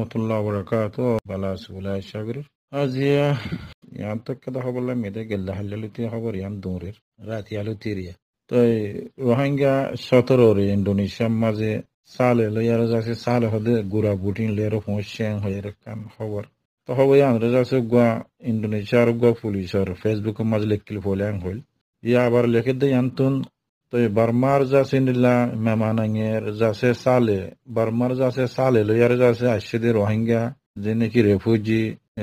warahmatullahi wabarakatuh. Balas bulai shagir. Azia yan tak kada khabala mede gella halaluti khabar yan durir. Rat yalutiria. তো Rohingya 17 Indonesia মাঝে সালে lawyer যাচ্ছে সালে হদে গুড়া বুটিন লেরো পৌঁছেন হয়ে রাখান খবর তো হবে আমরা যাচ্ছে গোয়া ইন্দোনেশিয়ার গোয়া পুলিশের ফেসবুক মাঝে লেখিল ফলেন হইল ইয়া আবার লেখে দেয় আনতুন তো বার্মার যাচ্ছে নিলা মেমানাঙের যাচ্ছে সালে বার্মার যাচ্ছে সালে লয়ার যাচ্ছে আসছে দে রোহিঙ্গা যে নাকি রেফিউজি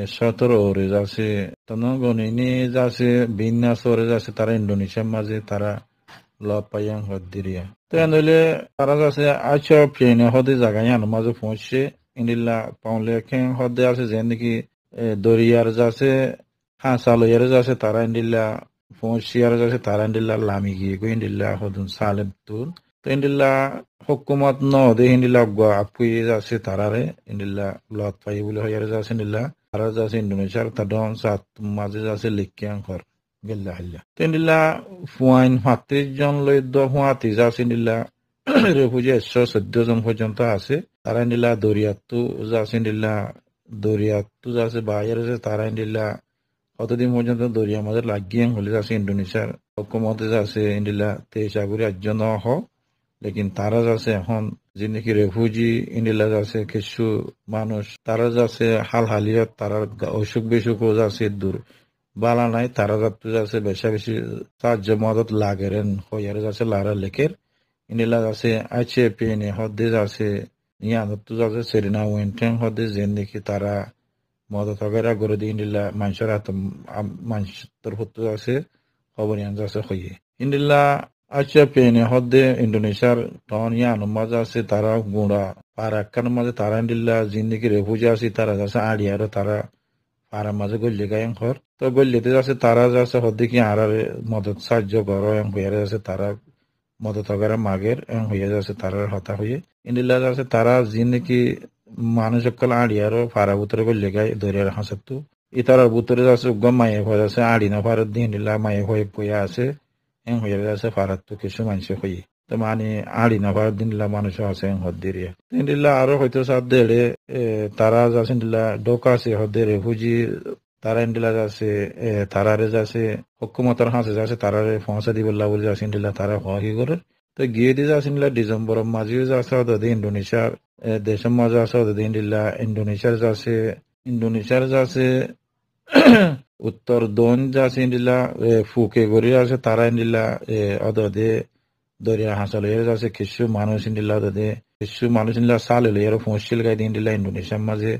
17 যাচ্ছে তনগণিনী যাচ্ছে বিন্যাসরে যাচ্ছে তারা ইন্দোনেশিয়ার মাঝে তারা Lapayang hodiria. Tenule Aragase Acha Pine Hodi Zagayan Mazu Ponche Indilla Paunle King Hodi as Zeniki Doriar Zase Hansalo Yerzase Tarandilla Ponchiar Zase Tarandilla Lamigi Guindilla Hodun Salem Tool. Tendilla Hokumat no the Indilla Gua Apui Zase Tarare Indilla Lot Payula Yerzas Indilla Arazas Indonesia Tadon Sat Mazas Likian Hor. Gella halla tendilla fuain hati jon loi do huati jasindilla refugee 114 জন পর্যন্ত আছে তারা নিলা দরিয়াতু jasindilla দরিয়াতু যাচ্ছে বাইরে যে তারা নিলা কতদিন পর্যন্ত দরিয়া মাঝে লাগিয়ে হলে যাচ্ছে ইন্দোনেশিয়ার হুকুমতে যাচ্ছে ইন্ডিলা 23 আগুরি একজন হ লেকিন তারা যাচ্ছে এখন যিনি কি রেফিউজি ইন্ডিলা যাচ্ছে কিছু মানুষ তারা যাচ্ছে হাল হালিয়ত তারা অসুখ বিসুখও যাচ্ছে দূর বালা নাই তারা যাত্রী যাচ্ছে বেশি বেশি সাহায্য মদত লাগেরেন হইয়ারে যাচ্ছে লারা লেখের ইনিলা যাচ্ছে আইছে পেনে হদে যাচ্ছে ইয়ানতো যাচ্ছে সেরিনা ওয়েন্টেন হদে যেন দেখি তারা মদত হগেরা করে দিয়ে ইন্ডিলা মানুষের হাত মানুষের হতো যাচ্ছে খবর ইয়ান যাচ্ছে হইয়ে ইন্ডিলা আইছে পেনে হদে ইন্দোনেশিয়ার টন ইয়ান মাঝে আছে তারা গুঁড়া আরাকান মাঝে তারা ইন্ডিলা জিন্দিগি রেফিউজি আছে তারা যাচ্ছে আড়িয়ারও তারা আর মাঝে গল্লি গায়ং ঘর তো গল্লিতে যাচ্ছে তারা যাচ্ছে হদ্দি কি আরারে মদত সাহায্য করো এবং হইয়া যাচ্ছে তারা মদত হগারে মাগের এবং হইয়া যাচ্ছে তারার হতা হইয়ে ইন্ডিলা যাচ্ছে তারা যি নাকি মানুষ কাল আড়িয়ারও ফারা বুতরে গল্লি গায় দরিয়ার হাসতু ইতারার বুতরে যাচ্ছে গম মায়ে হয়ে যাচ্ছে আড়ি না ফারত দিয়ে ইন্ডিলা মায়ে হয়ে বইয়া আছে এবং হইয়া যাচ্ছে ফারাত কিছু মানুষ হইয়ে তো মানে আড়ি না ফারত দিনলা মানুষ আছে হদ্দিরিয়া ইন্ডিলা আরো হয়তো সাথ দেড়ে তারা যাচ্ছে ইন্ডিলা ডোকা আছে হদ্দে রেফিউজি তারা ইন্ডিলা যাচ্ছে তারারে যাচ্ছে হুকুমতের হাসে যাচ্ছে তারারে পৌঁছা দিবল্লা বলে যাচ্ছে ইন্ডিলা তারা হহি করে তো গিয়ে দিয়ে যাচ্ছে ইন্ডিলা ডিসেম্বর মাঝেও যাচ্ছে হতে ইন্দোনেশিয়ার দেশের মাঝে আছে হতে ইন্ডিলা ইন্দোনেশিয়ার যাচ্ছে উত্তর দন যাচ্ছে ইন্ডিলা ফুকে গড়ি আছে তারা ইন্ডিলা অদে দরিয়া হাসাল এর যাচ্ছে কিছু মানুষ ইন্ডিলা অদে কিছু মানুষ ইন্ডিলা সাল এলো এর পৌঁছিল গাই ইন্ডিলা ইন্দোনেশিয়ার মাঝে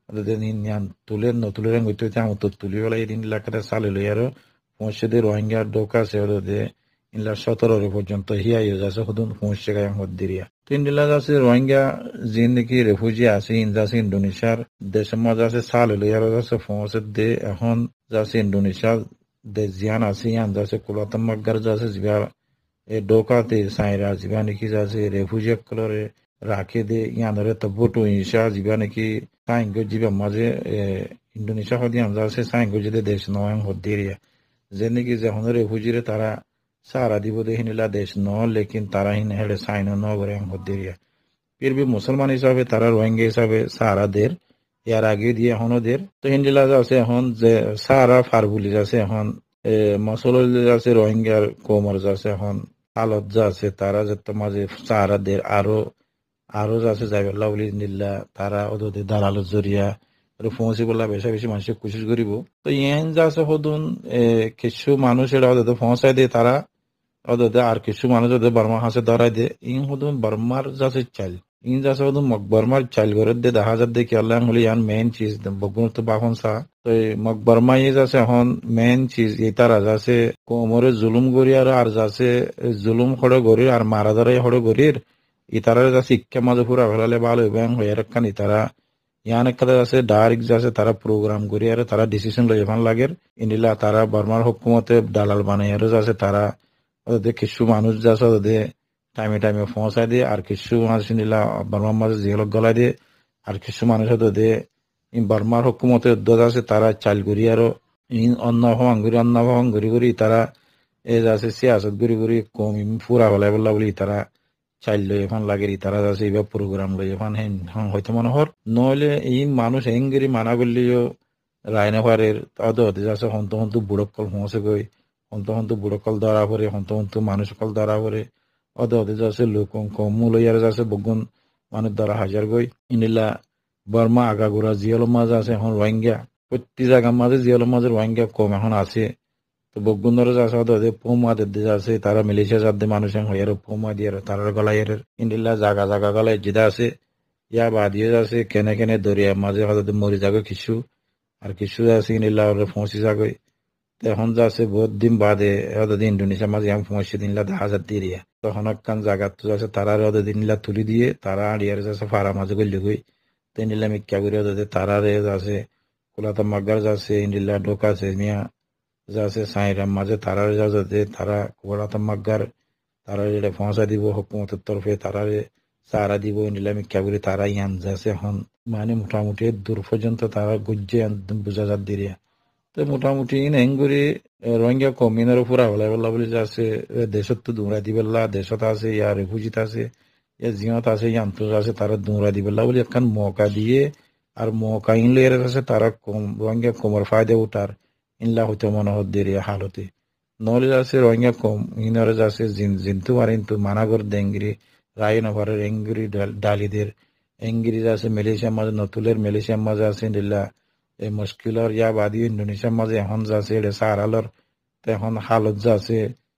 তুলে হইতে আমার তো তুলি বেলা এই ইন্ডিলা কাটা সাল এলো এর পৌঁছে দিয়ে রোহিঙ্গা ডোকা সে অদে ইন্ডিলা 17 পর্যন্ত হিয়াই যাচ্ছে হদুন পৌঁছে গাই হদ্দিরিয়া তো ইন্ডিলা যাচ্ছে রোহিঙ্গা যে নাকি রেফিউজি আছে যাচ্ছে ইন্দোনেশিয়ার দেশের মাঝে আছে সাল এলো এর যাচ্ছে পৌঁছে দিয়ে এখন যাচ্ছে ইন্দোনেশিয়ার দেশ জিয়ান আছে ইয়ান যাচ্ছে কুলাতাম মাগার যাচ্ছে জিবা ডোকাতে সাইরা জিবা নাকি যাচ্ছে রেফিউজি কলরে রাখে দে ইয়ানরে তো বুটু ইনশা জিবা নাকি সাইঙ্গ জিবা মাঝে ইন্দোনেশিয়া হদিয়ান যাচ্ছে সাইঙ্গ যদি দেশ নয় হদ্দিরিয়া যে নাকি যখন রেফিউজিরে তারা সারা দিব দেহিনিলা দেশ ন লেকিন তারা হিন হেড়ে সাইন ন করে হদ্দিরিয়া ফির भी মুসলমান হিসাবে তারা রোহিঙ্গা হিসাবে সারা দের ইয়ার আগে দিয়ে এখনো দের তো হিন্দিলা যাচ্ছে এখন যে সারা ফারবুলি যাচ্ছে এখন মসল যাচ্ছে রোহিঙ্গার কোমর যাচ্ছে এখন হালত যাচ্ছে তারা যে মাঝে সারা দের আরো যাচ্ছে যাইবেলা বলি নিল্লা তারা ওদের দালালত জরিয়া পৌঁছে বললা বেশি বেশি মানুষের কোশিশ করিব তো ইয়ান যাচ্ছে হদুন কিছু মানুষের ওদের পৌঁছায় দিয়ে তারা ওদের আর কিছু মানুষ ওদের বর্মা হাসে ধরাই দিয়ে ইন হদুন বর্মার যাচ্ছে চাল ইন যাচ্ছে হদুন মকবর্মার চাল করে দিয়ে 10,000 দেখি আল্লাহ হলে ইয়ান মেইন চিজ বগুন তো বাহন সা তো মকবর্মা ইয়ে যাচ্ছে এখন মেইন চিজ এই তারা যাচ্ছে কোমরে জুলুম করি আর যাচ্ছে জুলুম হড়ে গরির আর মারা ধরে হড়ে গরির ইতারা যাচ্ছে শিক্ষা মাঝে পুরা ফেলালে ভালো ব্যাং হয়ে রাখান ইতারা ইয়ান একটা যাচ্ছে ডাইরেক্ট যাচ্ছে তারা প্রোগ্রাম করি আর তারা ডিসিশন লই এখন লাগে ইন্ডিলা তারা বর্মার হুকুমতে দালাল বানাই আর যাচ্ছে তারা ওদের কিছু মানুষ যাচ্ছে ওদের টাইমে পৌঁছায় দিয়ে আর কিছু মানুষ ইন্ডিলা বর্মার মাঝে জিহলক গলায় দিয়ে আর কিছু মানুষ ওদের বর্মার হুকুমতে যাচ্ছে তারা চাল করি আরো অন্য ভবন ঘুরি তারা এ যাচ্ছে সিয়াসত ঘুরি কম পুরা হলাই বললা বলি তারা চাইল লই এখন লাগেরি তারা যাচ্ছে এবার প্রোগ্রাম লই এখন হেন হয়তো মনে হর নহলে এই মানুষ হেঙ্গেরি মানা করলিও রায়নাভারের তাদের হতে যাচ্ছে হন্ত হন্ত বুড়কল পৌঁছে গই হন্ত বুড়কল ধরা পড়ে হন্ত মানুষ কল ধরা পড়ে হতে যাচ্ছে লোক কম লইয়ার যাচ্ছে বগুন মানুষ ধরা হাজার গই ইনিলা বর্মা আগাগোড়া জিয়াল মাঝে আছে এখন রোহিঙ্গা প্রতি জায়গার মাঝে জিয়াল মাঝে রোহিঙ্গা কম এখন আছে তো বগুন্দরে যাচ্ছে ওদের পৌমা দিতে যাচ্ছে তারা মিলিশিয়া যাদের মানুষ হইয়ার পৌমা দিয়ে তারার গলায় ইন্ডিল্লা জাগা গলায় জিদা আছে ইয়া বাদিয়ে যাচ্ছে কেনে দরিয়া মাঝে হয়তো মরি যাবে কিছু আর কিছু আছে ইন্ডিল্লা পৌঁছি যাবে এখন যাচ্ছে বহুত দিন বাদে হয়তো ইন্ডোনেশিয়া মাঝে আমি পৌঁছে দিনলা 10,000 দিয়ে তখন একখান জায়গা তো যাচ্ছে তারা হয়তো দিনলা তুলি দিয়ে তারা আড়িয়ার যাচ্ছে ফাড়া মাঝে গলি গই তো ইন্ডিল্লা মিক্কা করে হয়তো তারারে যাচ্ছে কোলাতা মাগার যাচ্ছে ইন্ডিল্লা ঢোকাছে মিয়া যাচ্ছে সাইরাম মাঝে তারা যাতে তারা কোলাতা মাগার তারা যেটা পৌঁছা দিব হুকুমতের তরফে তারা সারা দিব নিলামি কাবুরি তারা ইয়ান যাচ্ছে এখন মানে মোটামুটি দূর পর্যন্ত তারা গুজ্জে বোঝা যাত দিয়ে তো মোটামুটি হেঙ্গুরি রোহিঙ্গা কমিনের উপর আওলা বলে যাচ্ছে দেশত তো দৌড়া দিবেলা দেশত আছে ইয়ার রেফুজিত আছে ইয়া জিয়ত আছে ইয়ান্ত আছে তারা দৌড়া দিবেলা বলে একখান মৌকা দিয়ে আর মৌকা ইনলে আছে তারা কম রোহিঙ্গা কমর ফায়দা উঠার ইনলা হইতে মনে হত দিয়ে হালতে নহলে যাচ্ছে রোহিঙ্গা কম ইনারে যাচ্ছে জিন্তু মারিন্তু মানাগর দেঙ্গিরি রায়ন ওভারের এঙ্গিরি ডালিদের এঙ্গিরি যাচ্ছে মালয়েশিয়ার মাঝে নতুলের মালয়েশিয়ার মাঝে আছে দিল্লা এই মুশকিলর ইয়া বাদি ইন্দোনেশিয়ার মাঝে এখন যাচ্ছে এটা সারালর তো এখন হালত যাচ্ছে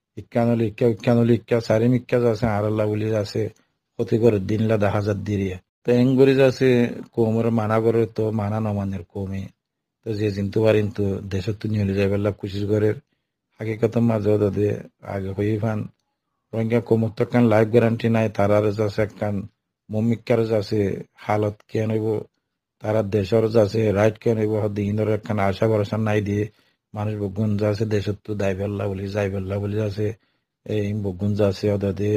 ইক্কা সারিম ইক্কা যাচ্ছে আরাল্লা বলি যাচ্ছে ক্ষতি করে দিনলা 10,000 দিয়ে তো এঙ্গুরি যাচ্ছে কোমর মানা করে তো মানা নমানের কমে তো যে জিন্তু পারিন তো দেশত তো নিয়ে যাইবার কোশিশ করে হাকিকত মাঝে ওদের আগে হয়ে ফান রোহিঙ্গা কোমর তো কান লাইফ গ্যারান্টি নাই তারার যাচ্ছে একখান মমিকার যাচ্ছে হালত কেন হইব তারা দেশের যাচ্ছে রাইট কেন হইব দিনের একখান আশা ভরসা নাই দিয়ে মানুষ বগুন যাচ্ছে দেশত তো যাইবেল্লা বলি যাচ্ছে এই বগুন যাচ্ছে ওদের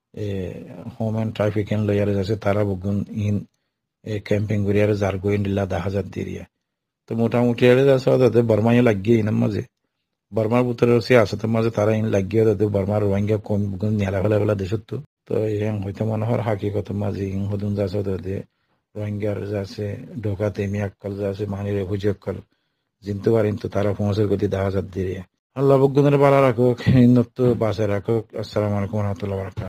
হোম অ্যান্ড ট্রাফিকিং লইয়ার যাচ্ছে তারা বগুন ইন ক্যাম্পিং করিয়ার যার গোয়েন দিল্লা 10,000 দিয়ে তো মোটামুটি এড়ে যাচ্ছে ওদের বর্মাই লাগিয়ে ইনার মাঝে বর্মার ভিতরে সে আসতের মাঝে তারা ইন লাগিয়ে ওদের বর্মার রোহিঙ্গা কম নেলা ফেলা দেশত তো ইং হইতে মনে হয় হাকিকত মাঝে ইং হদুন যাচ্ছে ওদের রোহিঙ্গার যাচ্ছে ঢোকাতে মিয়াক্কল যাচ্ছে মানিরে হুজিয়ক্কল জিনতে পারেন তো তারা পৌঁছে গতি 10,000 দিয়ে আল্লাহ বগুনের বালা রাখুক ইন্নত বাসায় রাখুক আসসালামু আলাইকুম রহমতুল্লাহ।